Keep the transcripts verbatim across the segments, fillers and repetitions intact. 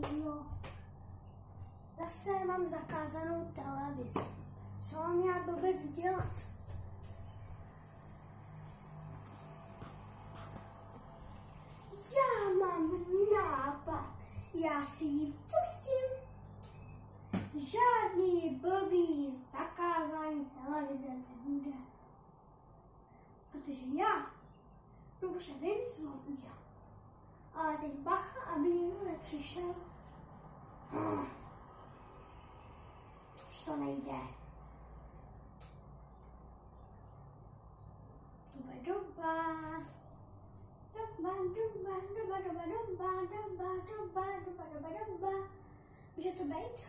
Jo. Zase mám zakázanou televizi. Co mám já vůbec dělat? Já mám nápad. Já si ji pustím. Žádný blbý zakázání televize nebude. Protože já dobře vím, co mám udělat. Ale teď bacha, aby někdo nepřišel. Hm. Už to nejde. Duba, duba. Duba, duba, duba, duba, duba, duba, duba, duba, duba, duba. Může to být?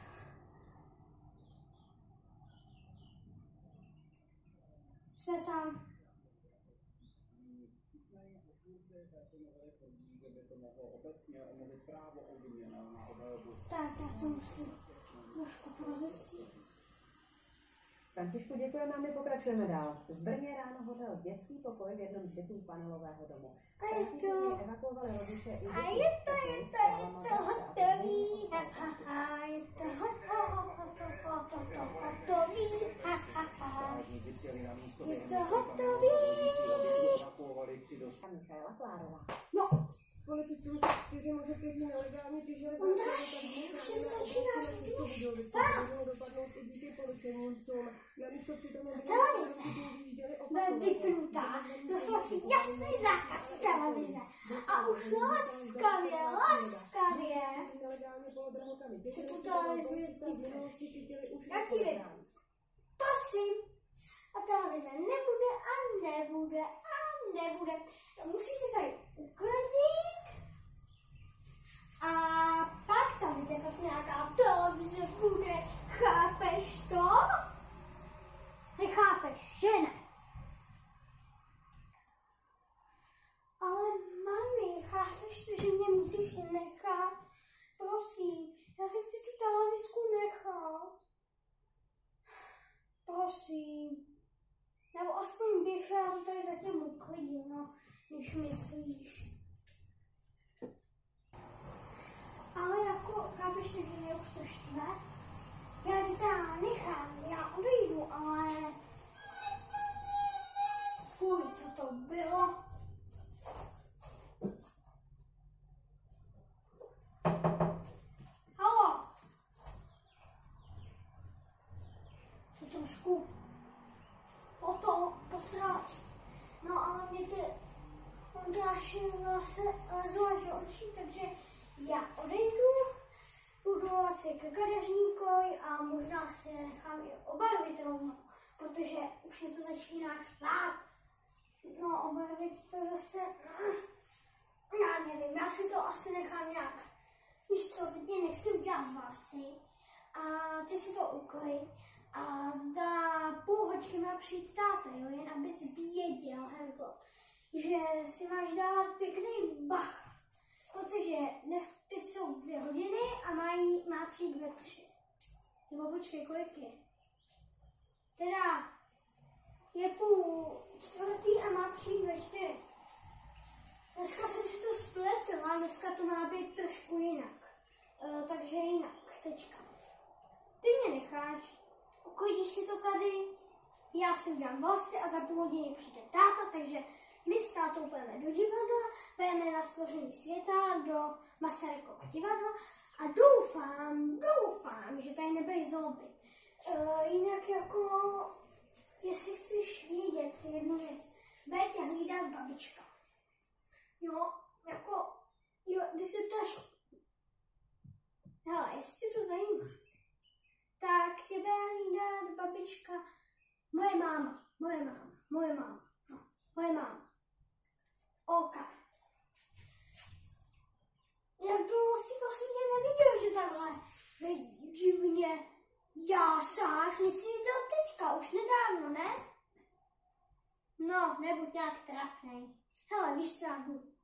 Jsme tam. Tak, já to musím trošku prozesít. Františku, děkujeme a my pokračujeme dál. V Brně ráno hořel dětský pokoj v jednom z bytů panelového domu. A je to... evakuovali rodiče i A je to, je to, je to hotový. A je to hotový. Je to hotový. Michaela Klárová. No. Policistům se čtyři muži, kteří nelegálně těžili za Ondráši, už je začíná být dopadnout i díky policejnícům. Na místo přitom televize bude vypnutá. Dostal si jasný zákaz televize. A už laskavě, laskavě se tu televizi vypne. Jaký prosím. A televize nebude a nebude a nebude. Musí se tady uklidit. A pak tam teprve nějaká televize bude. Chápeš to? Nechápeš, že ne? Ale mami, chápeš to, že mě musíš nechat? Prosím, já si chci tu televizku nechat. Prosím. Nebo aspoň běž, já to tady zatím uklidím, no, než myslíš. Ale jako, chápeš, že mě už to štve? Já ti teda nechám, já odejdu, ale... Fuj, co to bylo? Halo? To trošku... O to posral. No ale mě ty Ondráši se lezou až do očí, takže já odejdu, půjdu asi ke kadeřníkovi a možná si nechám i obarvit rovnou, protože už mě to začíná štvát. No obarvit to zase, já nevím, já si to asi nechám nějak. Víš co, teď mě nechci udělat vlasy a ty si to uklid. A za půl hodiny má přijít táta, jo, jen abys věděl, Henko, že si máš dávat pěkný bach, protože dnes teď jsou dvě hodiny a mají, má přijít ve tři. Nebo počkej, kolik je? Teda je půl čtvrtý a má přijít ve čtyři. Dneska jsem si to spletl a dneska to má být trošku jinak. E, takže jinak, teďka. Ty mě necháš. Uklidíš si to tady, já si udělám vlasy a za půl hodiny přijde táta, takže my s tátou půjdeme do divadla, půjdeme na stvoření světa do Masarykova divadla a doufám, doufám, že tady nebude zombie. Uh, jinak jako, jestli chceš vědět jednu věc, bude tě hlídat babička. Jo, jako, jo, když se ptáš, hele, jestli tě to zajímá, tak tě bude hlídat babička, moje máma, moje máma, moje máma, no, moje máma. Oka. Já to si posledně neviděl, že takhle divně jásáš, nic si viděl teďka, už nedávno, ne? No, nebuď nějak trapnej. Hele, víš co, já jdu.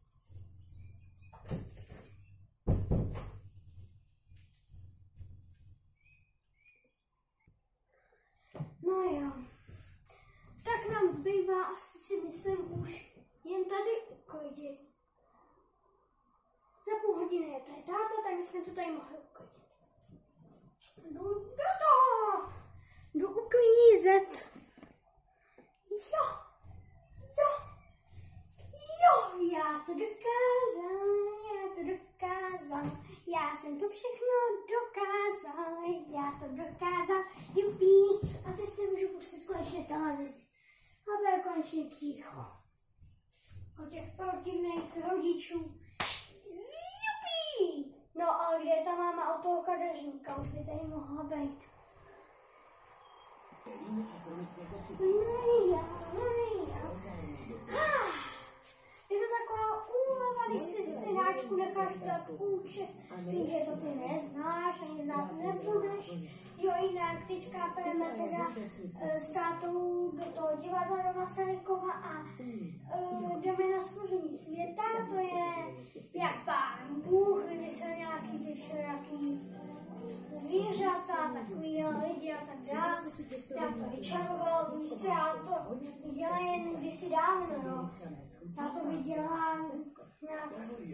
No jo, tak nám zbývá asi si myslím už jen tady uklidit. Za půl hodiny, to je táta, tak my jsme to tady mohli uklidit. Jdu do toho! Jdu uklízet. Jo, jo, jo, já to dokázal, já to dokázal, já jsem to všechno dokázal, já to dokázal, jupí. A teď se můžu pustit konečně televizi. A bude konečně ticho. O těch protivných rodičů. Jupí! No ale kde je ta máma od toho kadeřníka? Už by tady mohla být. Nejja, nejja. Je to taková úleva, když si synáčku necháš tak účes. Vím, že to ty neznáš, ani znát nebudeš. Jo, jinak teďka půjdeme teda s tátou do toho divadla do Masarykova a uh, jdeme na stvoření světa. To je jak Pán Bůh, vymyslel nějaký ty všelijaký zvířata, takový lidi a tak dále. Já to vyčaroval, víš co, já to viděla jen kdysi dávno, no. Já to viděla nějak,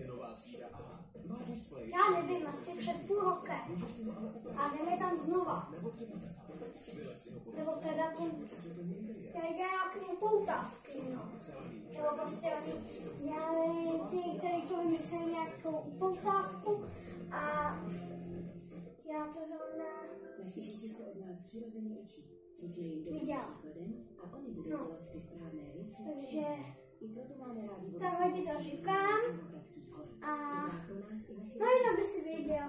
já nevím, asi před půl rokem. A jdeme tam znova. Nebo teda tím, já jde nějaký upoutávky, no. Nebo prostě oni dělali ty, který to vymysleli nějakou upoutávku a já to zrovna Naši děti se od nás přirozeně učí. Buďme jim dobrým příkladem a oni budou dělat ty správné věci. Takže i proto máme rádi vodu takhle ti to říkám. A no jenom by si věděl.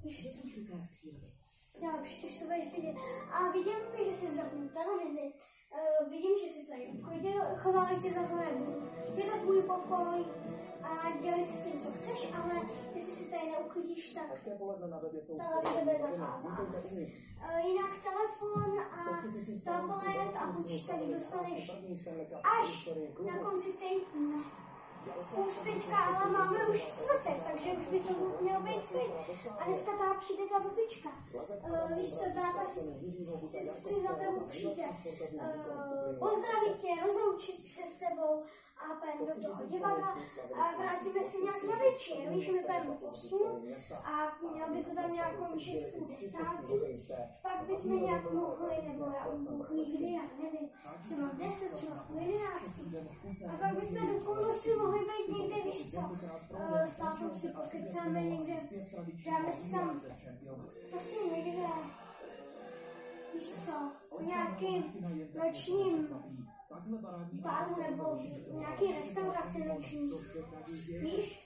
Já už když to budeš vidět. A vidím, že jsi zapnul televizi. Uh, vidím, že jsi tady uklidil, chovali tě za to nebudu. Je to tvůj pokoj a dělej si s tím, co chceš, ale jestli si tady neuklidíš, tak televize bude zakázána. Uh, jinak telefon a tablet a počítač dostaneš až na konci týdne. Už teďka, ale máme už čtvrtek, takže už by to mělo být klid. A dneska tady přijde ta babička. Uh, víš co, táta si, si, si za tebou přijde. Uh, pozdravit tě, rozloučit se s tebou a půjdeme do toho divadla a vrátíme se nějak na večer. Víš, my půjdeme v osm a měl by to tam nějak končit v půl desátý. Pak bychom nějak mohli, nebo já už nikdy, já nevím, třeba v deset, třeba v jedenácti. A pak bychom do půlnoci mohli být někde, víš co, uh, s tátou si podkecáme někde, dáme si tam, prostě někde, víš co, v nějakým nočním páru nebo nějaký restauraci noční, víš?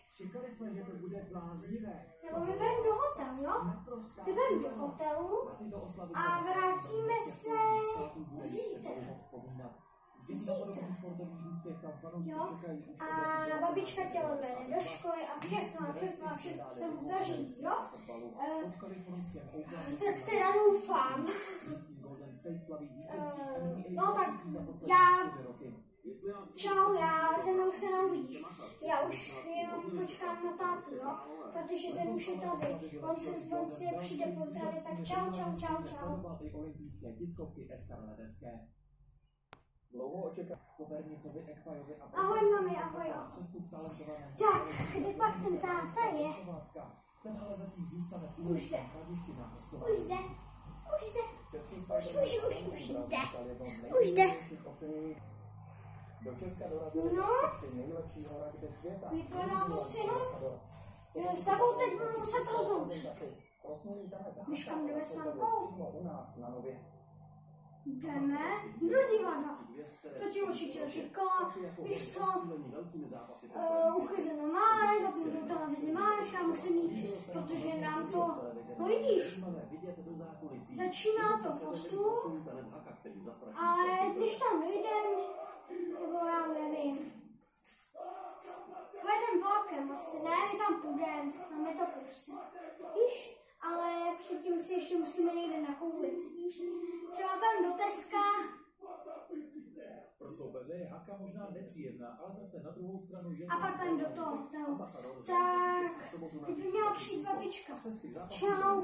Nebo my jdeme do hotelu, jo? My jdeme do hotelu a vrátíme se zítra. Jo, a babička tě odvede do školy a všechno a všechno a všechno se mu zařídí, jo? Uh, tak teda doufám. Uh, no tak já, čau, já se mnou se neuvidím. Já už jenom počkám na tátu, jo? Protože ten už je tady. On se, on si přijde pozdravit, tak čau, čau, čau, čau. Dlouho očekávám Kopernicovi, Ekpajovi a ahoj mami, ahoj. Tak, kde pak ten táta je? Ten ale zatím zůstane v Už jde. Už jde. Už jde. Už, už, už, už jde. Už jde. Do Česka dorazili no. nejlepší hora světa. Vypadá to synu. Jo, s tebou teď budu muset rozloučit. Víš, kam jdeme s mamkou? Jdeme do divadla. To ti určitě říkala, víš co, uh, uklizeno máš, zapnutou televizi máš, já musím jít, protože nám to, no vidíš, začíná to v osm, ale když tam dojdem, nebo já nevím, pojedem vlakem asi, ne, my tam půjdem, máme to prostě, víš? Ale předtím si ještě musíme někde nakoupit, víš? Třeba tam do Teska. Pro soupeře je haka možná nepříjemná, ale zase na druhou stranu je... A pak tam do toho, tak, teď by měla přijít babička. Čau.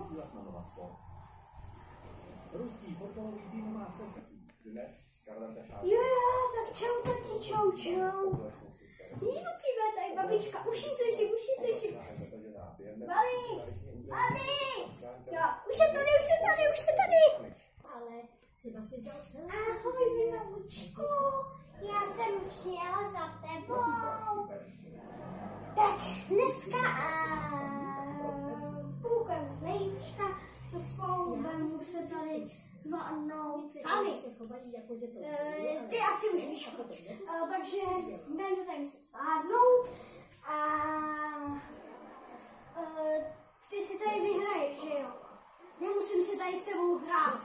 Ruský fotbalový tým má sestří. Dnes s Karlem Tešákem. Jo, jo, tak čau, tati, čau, čau. Jí, tady babička, uši se šip, uši se šip. A během Babi! Babi! Jo, už je tady, už je tady, už je tady! Ale třeba si vzal celé. Ahoj, Miloučku, já jsem přijela za tebou. Tak dneska a půlka zítřka to spolu budeme muset tady zvládnout sami. E, ty asi už víš, proč. E, takže budeme to tady muset zvládnout a e, ty si tady vyhraješ, že jo? Nemusím si tady s tebou hrát.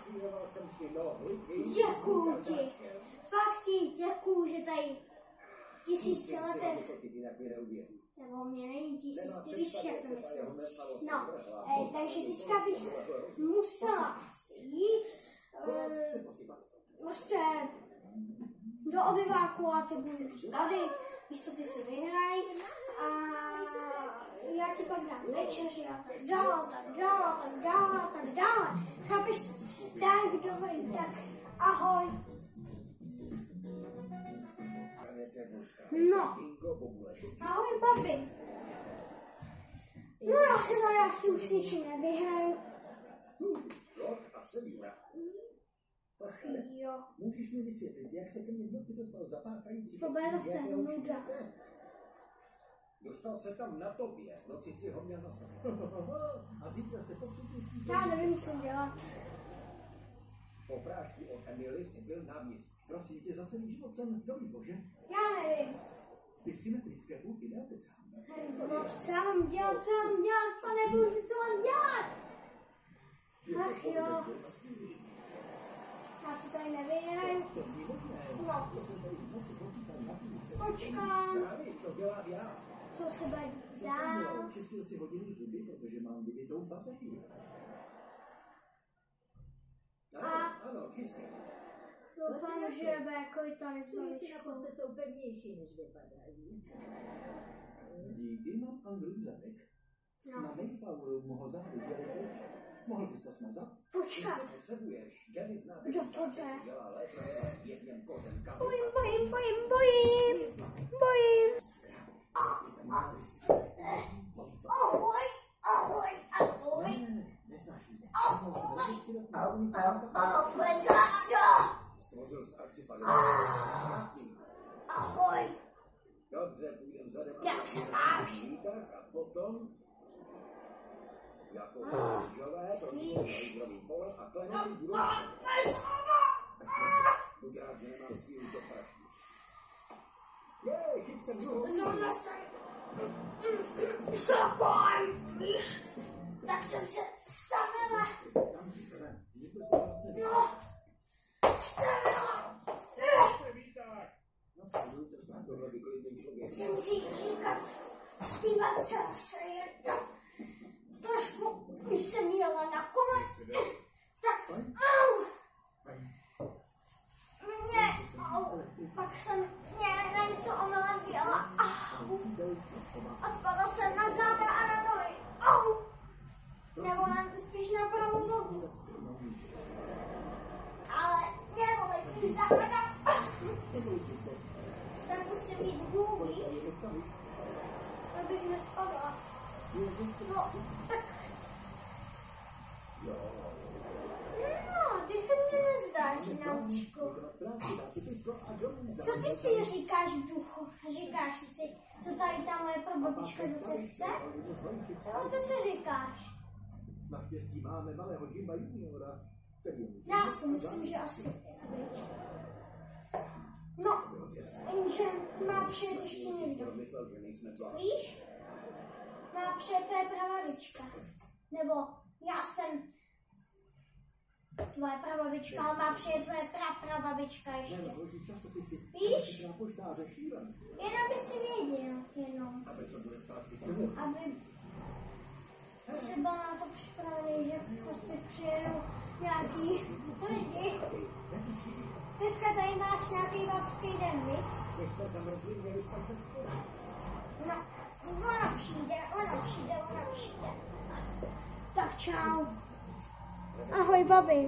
Děkuju ti. Fakt ti děkuju, že tady tisíce letech. Nebo mě není tisíc, ty víš, jak to myslím. No, eh, takže teďka bych musela asi jít eh, prostě do obyváku a ty budeš tady, víš co, ty si vyhraj a já ti pak dám večeři a tak dál, tak dál, tak dál, tak dál. Chápeš to? Tak dobrý, tak ahoj. No, ahoj babi. No já se tady asi už ničím nevyhraju. Jo. Můžeš mi vysvětlit, jak se ke mně v noci dostal zapáchající... To bude zase nuda. Dostal se tam na tobě, v noci si ho měl na sobě. A zítra se popřipustí... Já nevím, co dělat. Po prášku od Emily si byl náměstí. Prosím tě, za celý život jsem dobrý bože. Já nevím. Ty symetrické půlky neokecám. No, co já mám dělat, co já mám dělat, pane bože, co mám dělat? Ach jo. Já si tady nevyhraju. To není možné. No. To jsem tady v noci počítal na půl. Počkám. Právě, to dělám já. Co se bude Co jsem dál? dělal? Čistil si hodinu zuby, protože mám vybitou baterii. Ano, A- ano, čistě. Doufám, že bude jako i to Ty nezbavičkou. na konce jsou pevnější, než vypadají. Díky, mám Andrew zadek. Na No, Mayfloweru mohl zády dělit teď. Mohl bys to smazat? počkat. Ty potřebuješ. Jenny zná Kdo to jde? dělá lépe, je v něm kořen kavu. Bojím, bojím, bojím, bojím. Bojím. Ahoj, ahoj, ahoj. Ne, ne, ne, neznáš mě. Ahoj, ahoj, záda. Stvořil z arcipaga. Ahoj. Dobře, půjdem zadem. Jak se máš? A potom jako růžové, to je zdravý pole a klenutý budou. Buď rád, že nemám sílu do prašky. Jej, chyť se druhou sílu. Zrovna jsem vysokým, víš, tak jsem se stavila. Tam říkám, nikdo se vás neví. No, stavila. No, budu to znát, tohle vyklidný člověk. Musím si říkat, stívance se jedno. Trošku, když jsem jela na kole, tak au, mě, au, pak jsem mě na něco omylem dělala, au, a spadla jsem na záda a na nohy, au, nebo na, spíš na pravou nohu, ale nebolí mi záda, tak musím jít hůl, víš, abych nespadla. No, tak... No, ty se mě nezdáš, Miloučku. Co ty si říkáš v duchu? Říkáš si, co tady ta moje prababička zase chce? No, co si říkáš? Naštěstí máme malého Jimba juniora, který je musí. Já si myslím, že asi chce být. No, jenže má přijet ještě někdo. Myslel, že nejsme dva. Víš? Má přijet tvoje prababička. Nebo já jsem tvoje prababička, ale má přijet tvoje praprababička ještě. Ne, rozloží časopisy. Víš? Na poštáře šílen. Jen aby si věděl, jenom. Aby se bude zpátky tomu. Aby si byl na to připravený, že prostě přijedou nějaký lidi. Dneska tady máš nějaký babský den, viď? Když jsme zamrzli, měli jsme se skoro. No, ona přijde, ona přijde, ona přijde. Tak čau. Ahoj, babi.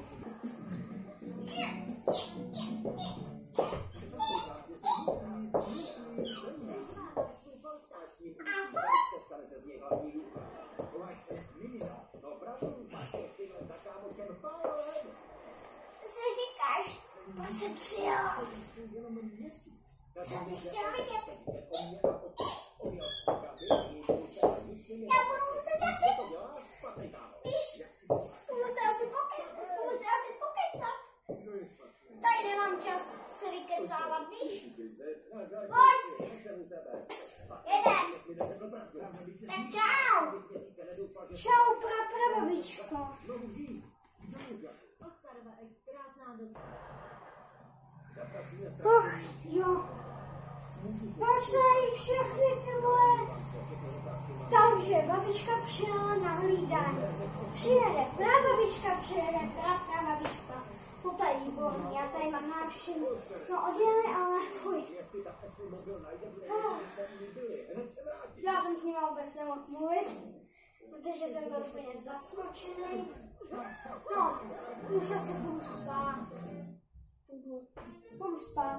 A Stane se z něj hlavní důkaz. Chováš se minina. No opravdu, máš to špinat za kámočem pálem. To si říkáš, proč jsem přijela? Jenom měsíc. Co bych chtěla vidět? O mě a o o mě ostříka vyjít, učela nic neměla. Já budu muset asi, Co to děláš? Špatný kámo. víš, Jak si to máš? budu se asi pokecat, budu se asi pokecat. Kdo je špatný? Tady nemám čas se vykecávat, víš? Pojď! Jedem. Tak čau. Čau, pra, pra, babičko. Oscarova ex, krásná doba. Och, jo. Máš tady všechny ty moje. Takže babička přijela na hlídání. Přijede prababička, přijede pra, prababička. No to je výborný, já tady mám návštěvu. No odjeli, ale fuj. Já jsem s nima vůbec nemohl mluvit, protože jsem byl úplně zasmočený. No, už asi budu spát. Budu, budu spát.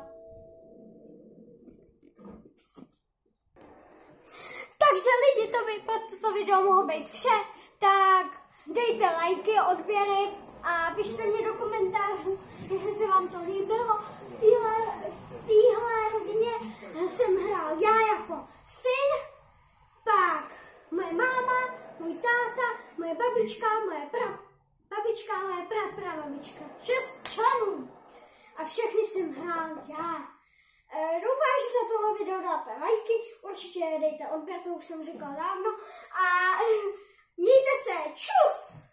Takže lidi, to by pro toto video mohlo být vše. Tak dejte lajky, odběry a pište mě do komentářů, jestli se vám to líbilo. V téhle, v téhle rodině jsem hrál já jako syn, pak moje máma, můj táta, moje babička, moje pra, babička, moje pra, prababička. Šest členů. A všechny jsem hrál já. E, doufám, že za tohle video dáte lajky, určitě dejte odběr, to už jsem říkal dávno. A mějte se, čus!